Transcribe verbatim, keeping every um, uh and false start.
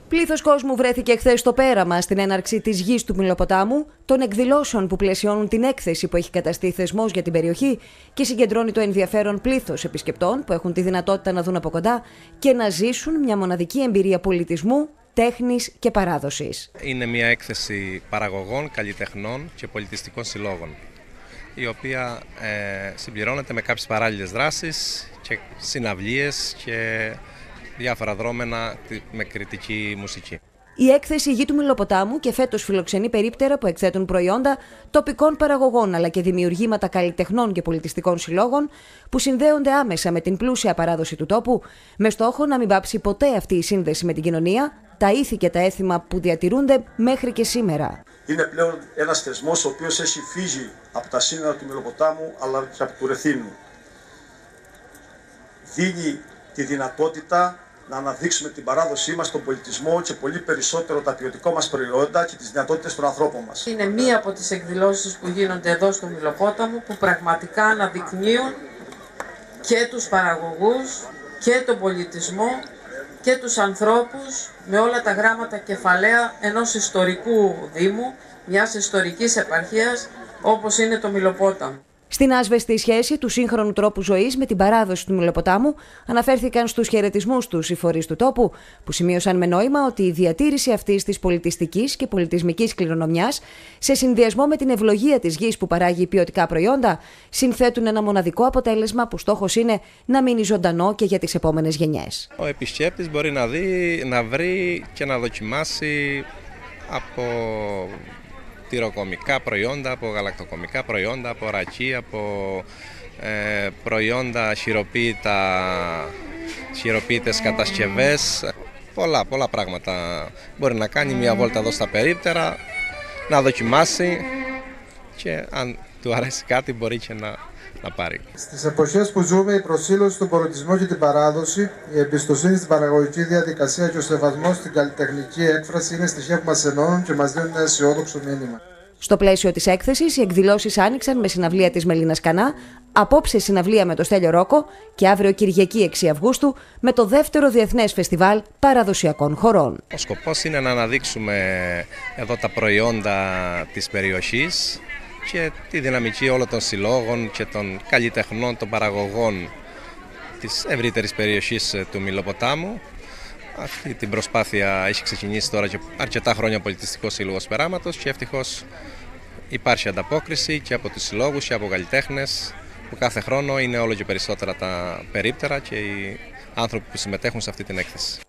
Πλήθος κόσμου βρέθηκε χθες στο πέραμα στην έναρξη της γης του Μηλοποτάμου, των εκδηλώσεων που πλαισιώνουν την έκθεση που έχει καταστεί θεσμός για την περιοχή και συγκεντρώνει το ενδιαφέρον πλήθος επισκεπτών που έχουν τη δυνατότητα να δουν από κοντά και να ζήσουν μια μοναδική εμπειρία πολιτισμού, τέχνης και παράδοσης. Είναι μια έκθεση παραγωγών, καλλιτεχνών και πολιτιστικών συλλόγων, η οποία ε, συμπληρώνεται με κάποιες παράλληλες δράσεις και συναυλίες και διάφορα δρόμενα με κριτική μουσική. Η έκθεση Γη του Μηλοποτάμου και φέτος φιλοξενεί περίπτερα που εκθέτουν προϊόντα τοπικών παραγωγών αλλά και δημιουργήματα καλλιτεχνών και πολιτιστικών συλλόγων που συνδέονται άμεσα με την πλούσια παράδοση του τόπου, με στόχο να μην πάψει ποτέ αυτή η σύνδεση με την κοινωνία, τα ήθη και τα έθιμα που διατηρούνται μέχρι και σήμερα. Είναι πλέον ένας θεσμός ο οποίος έχει φύγει από τα σύνορα του Μηλοποτάμου αλλά και από του Ρεθύμνου. Δίνει τη δυνατότητα να αναδείξουμε την παράδοσή μας, τον πολιτισμό και πολύ περισσότερο τα ποιοτικά μας προϊόντα και τις δυνατότητες των ανθρώπων μας. Είναι μία από τις εκδηλώσεις που γίνονται εδώ στο Μηλοπόταμο που πραγματικά αναδεικνύουν και τους παραγωγούς και τον πολιτισμό και τους ανθρώπους με όλα τα γράμματα κεφαλαία ενός ιστορικού δήμου, μιας ιστορικής επαρχίας όπως είναι το Μηλοπόταμο. Στην άσβεστη σχέση του σύγχρονου τρόπου ζωής με την παράδοση του Μηλοποτάμου αναφέρθηκαν στους χαιρετισμούς τους οι φορείς του τόπου, που σημείωσαν με νόημα ότι η διατήρηση αυτής της πολιτιστικής και πολιτισμικής κληρονομιάς, σε συνδυασμό με την ευλογία της γης που παράγει ποιοτικά προϊόντα, συνθέτουν ένα μοναδικό αποτέλεσμα που στόχος είναι να μείνει ζωντανό και για τις επόμενες γενιές. Ο επισκέπτης μπορεί να δει, να βρει και να δοκιμάσει από τυροκομικά προϊόντα, από γαλακτοκομικά προϊόντα, από ρακί, από ε, προϊόντα χειροποίητα, χειροποίητες κατασκευές. Πολλά, πολλά πράγματα μπορεί να κάνει μια βόλτα εδώ στα περίπτερα, να δοκιμάσει και αν του αρέσει κάτι μπορεί και να, να πάρει. Στις εποχές που ζούμε, η προσήλωση στον πολιτισμό και την παράδοση, η εμπιστοσύνη στην παραγωγική διαδικασία και ο σεβασμός στην καλλιτεχνική έκφραση είναι στοιχεία που μας ενώνουν και μας δίνουν ένα αισιόδοξο μήνυμα. Στο πλαίσιο της έκθεσης, οι εκδηλώσεις άνοιξαν με συναυλία της Μελίνας Κανά, απόψε συναυλία με το Στέλιο Ρόκο και αύριο Κυριακή έξι Αυγούστου με το δεύτερο Διεθνές Φεστιβάλ Παραδοσιακών Χορών. Ο σκοπός είναι να αναδείξουμε εδώ τα προϊόντα της περιοχής και τη δυναμική όλων των συλλόγων και των καλλιτεχνών, των παραγωγών της ευρύτερης περιοχής του Μηλοποτάμου. Αυτή την προσπάθεια έχει ξεκινήσει τώρα και αρκετά χρόνια ο Πολιτιστικός Σύλλογος Περάματος και ευτυχώς υπάρχει ανταπόκριση και από τους συλλόγους και από καλλιτέχνες που κάθε χρόνο είναι όλο και περισσότερα τα περίπτερα και οι άνθρωποι που συμμετέχουν σε αυτή την έκθεση.